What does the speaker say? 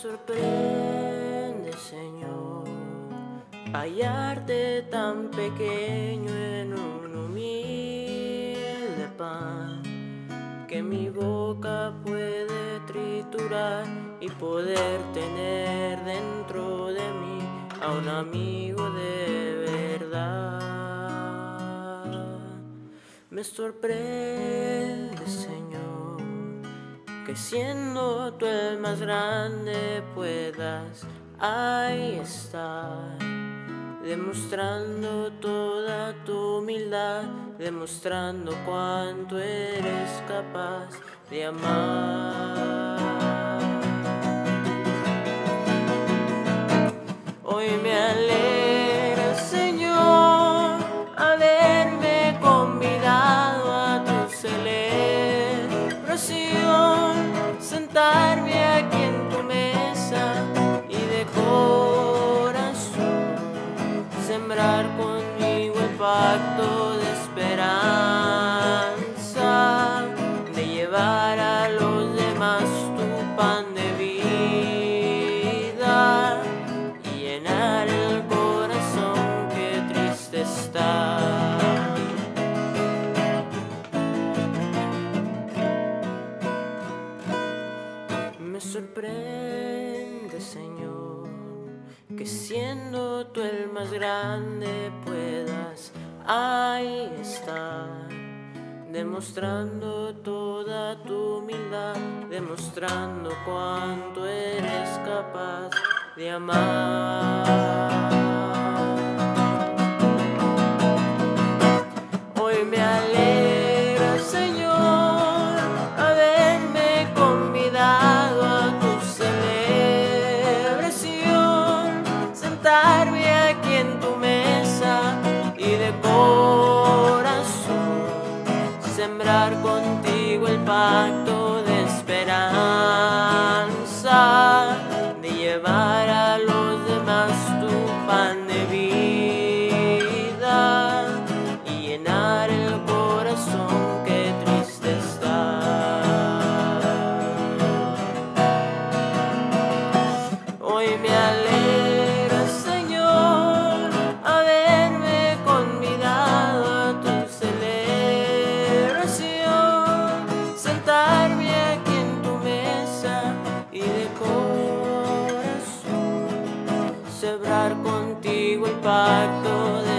sorprende, Señor, hallarte tan pequeño en un humilde pan que mi boca puede triturar y poder tener dentro de mí a un amigo de verdad. Me sorprende, Señor, que siendo tú el más grande puedas ahí estar, demostrando toda tu humildad, demostrando cuánto eres capaz de amar. Hoy me alegra, Señor, haberme convidado a tu celebración, sentarme aquí en tu mesa y de corazón sembrar conmigo el pacto de esperanza, de llevar a los demás tu pan de vida y llenar el corazón que triste está. Me sorprende, Señor, que siendo tú el más grande puedas ahí estar, demostrando toda tu humildad, demostrando cuánto eres capaz de amar. Hoy me alegra, Señor, haberme convidado a tu celebración, sentarme aquí en tu mesa y de corazón sembrar contigo el pacto de esperanza, de llevar a los demás tu pan de vida y llenar el corazón que triste está. Hoy me alegra, Señor, haberme convidado a tu celebración, sentarme aquí en tu mesa y de corazón sembrar contigo el pacto de